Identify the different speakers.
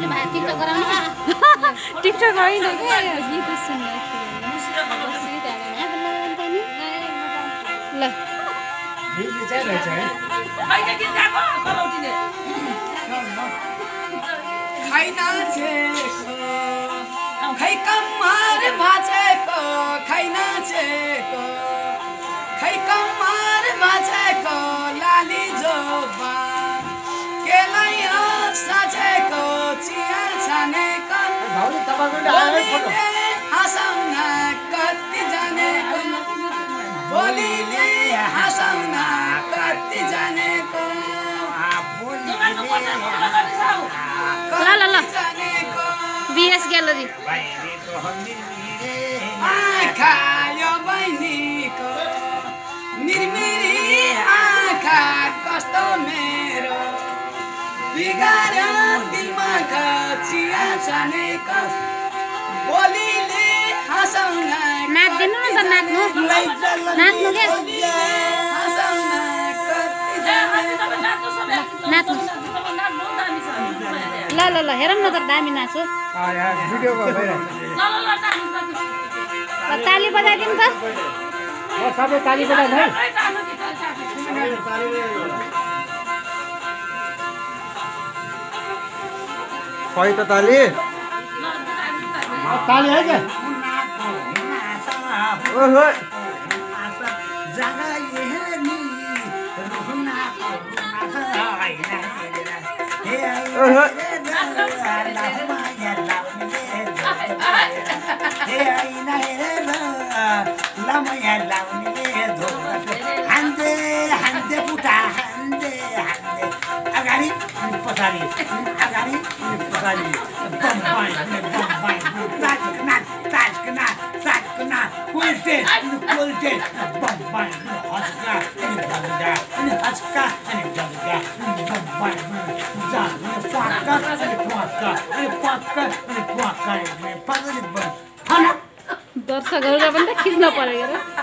Speaker 1: TikTok होइन क्या गीत सुन्दाखेरि ल
Speaker 2: खै कम्मर भाँचेको खै नाचेको खै कम्मर भाँचेको लाली जोबा केलाई साँचेको चिया छानेको हँसाउन कति जानेको बोलीले हँसाउन कति जानेको
Speaker 1: ल बीएस ग्यालरी
Speaker 2: आँखा यो बहिनीको निर्मिरी आँखा कस्तो मेरो बिगार्यो दिलमा चिया छानेको बोलीले हँसाउन
Speaker 1: नाच्दिनु न त नाच्नु क्या
Speaker 2: हँसाउन कति
Speaker 1: नाच्नु ल हेरौँ न त दामी नाच्छु ताली बजाइदिउँ त
Speaker 3: सबै ताली बजाउनु है खै त ताली ताली है क्या ओहो
Speaker 4: अगाडि पछाडि अगाडि पछाडि
Speaker 1: दर्शकहरूलाई पनि त खिच्न पर्यो